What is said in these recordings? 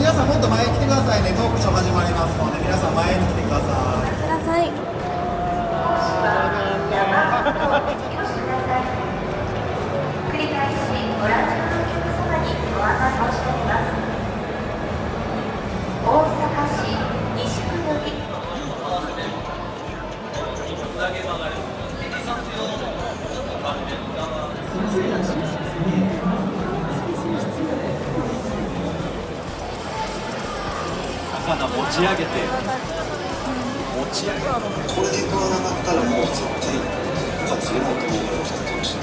皆さんもっと前に来てくださいね。トークショー始まりますので、皆さん前に来てください。 繰り返しご来場のお客様にご案内申し上げます。大阪市西区より魚持ち上げてこれで食わなかったらもう絶対なんか釣れないと思うからおっしゃってました。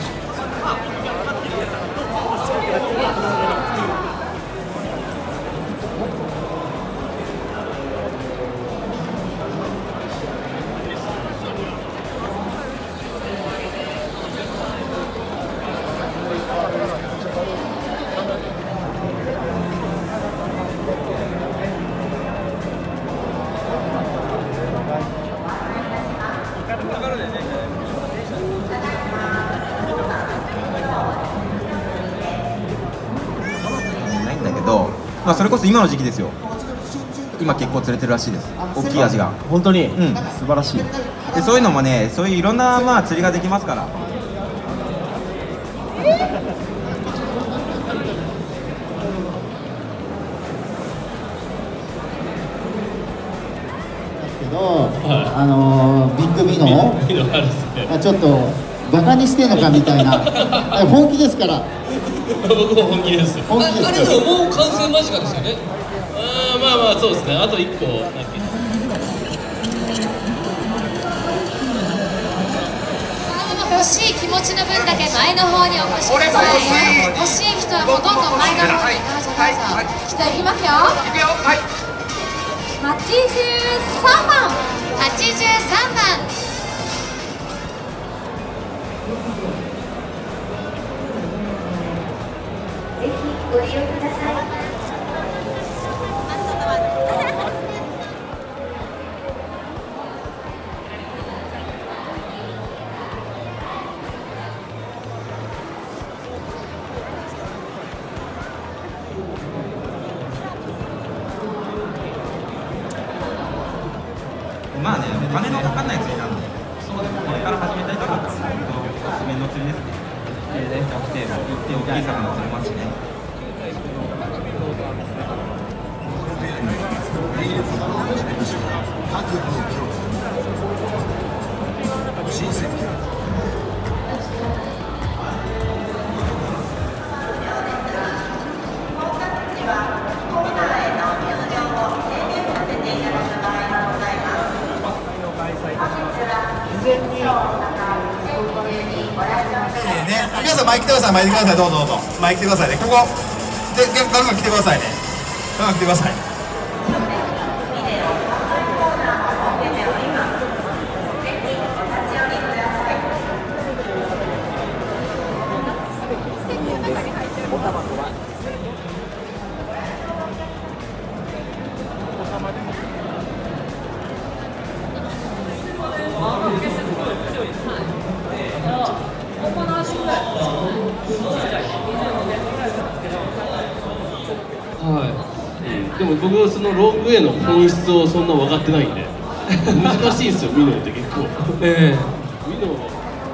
まあそれこそ今の時期ですよ。今結構釣れてるらしいです。大きいアジが。 本当に、 うん、 素晴らしい。 でそういうのもね、そういういろんなまあ釣りができますから。 けど、ビッグミノちょっとバカにしてんのかみたいな本気ですから。 僕も本気です。 本気です。 あれでももう完成間近ですよね。まあまあそうですね。あと1個だけ。 欲しい気持ちの分だけ前の方にお越しください。欲しい人はほとんど前の方にどうぞどうぞ。期待いきますよ。いくよ。はい。83番。83番。 ぜひご利用ください。 まあね、お金のかかんない釣りなんで、そうです。これから始めたいと思ったら、おすすめの釣りですね。で、キャプテンも行って大きい魚釣れますしね。 新鮮皆さん前来てください、前来てください、どうぞどうぞ前来てくださいね。ここでガンガン来てくださいね。ガンガン来てください。 でも僕はそのロングウェイの本質をそんな分かってないんで難しいですよ、ミノって結構。ミノ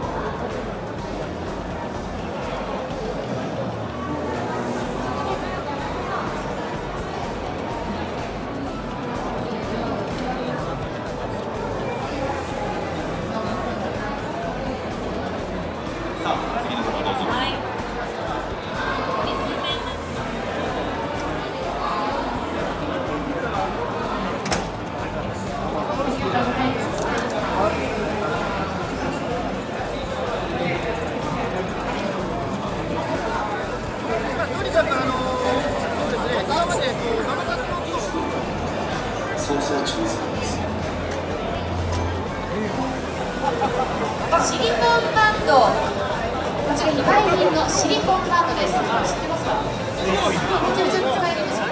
シリコンバンド、こちら非売品のシリコンバンドです。知ってますか？めちゃめちゃ使えるんですよ。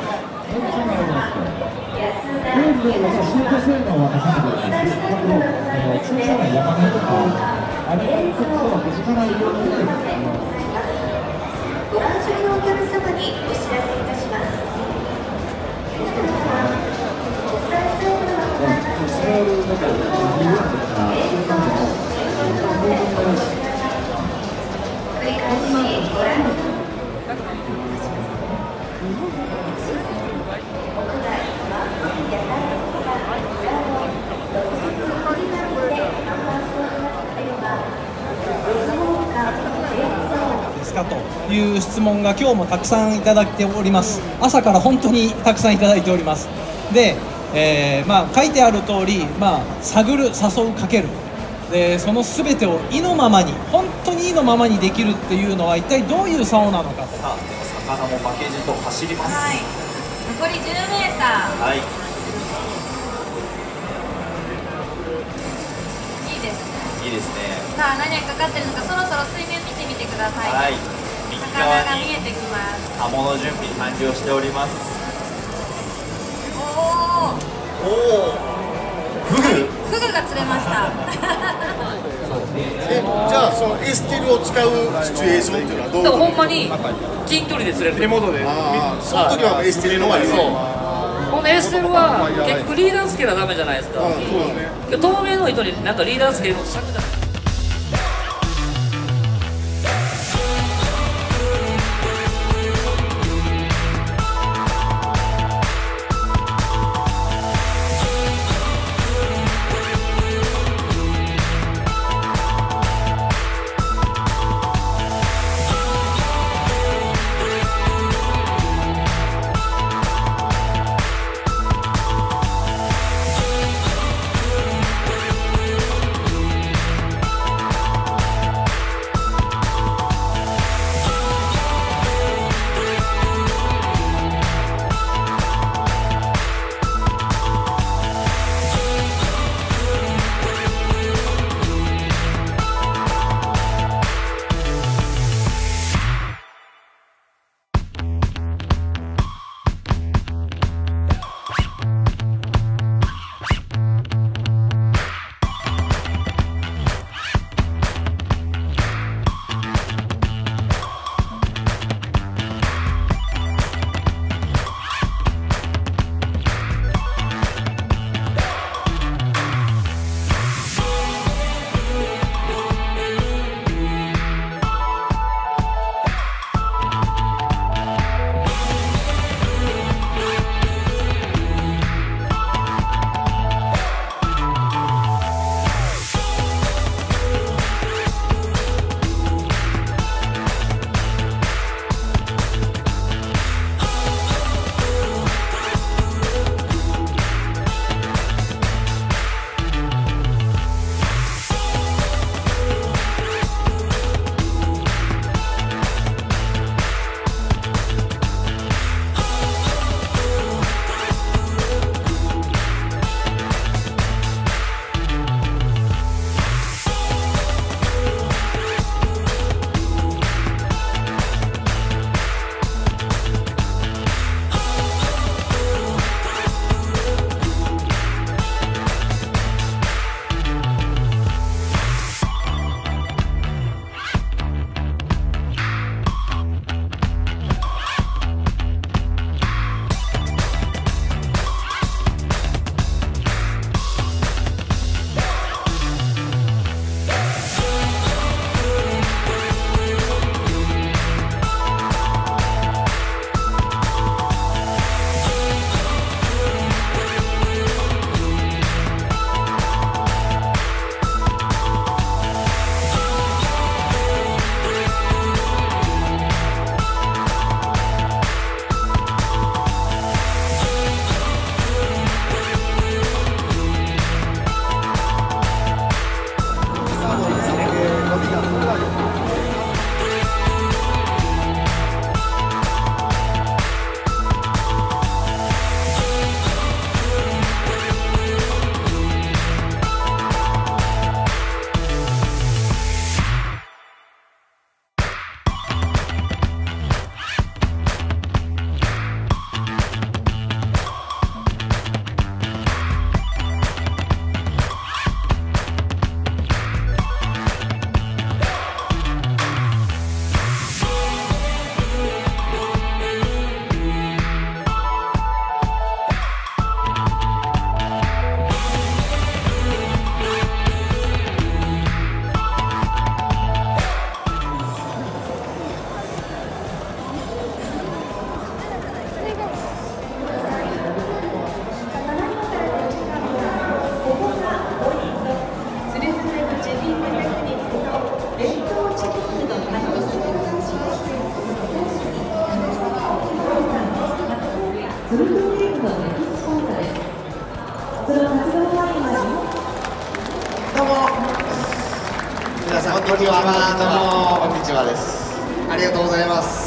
ご来場のお客様にお知らせいたします。 ですかという質問が今日もたくさんいただいております。朝から本当にたくさんいただいております。で、書いてある通り、探る、誘う、かける、でその全てを意のままに、本当に意のままにできるっていうのは一体どういう竿なのかと。 さあ、でも魚も負けじと走ります。 はい、残り10メーター。 はい、 いいですね。 いいですね。 さあ、何がかかってるのか、そろそろ水面見てみてください。 はい、右側魚が見にえてきます。 刃物準備完了しております。 おおお、フグ。 フグが釣れました。 じゃあそのエステルを使うシチュエーションっていうのはどういうでもほんまに近距離で釣れる手元で、 その時はエステルの方がいい。 このエステルは結局リーダーつけなダメじゃないですか。透明の糸になんかリーダーつけるの尺じゃない。 トリプルウェーブのメキシコータです。その活動範囲はどうも皆さんこんにちは。どうもこんにちはです。ありがとうございます。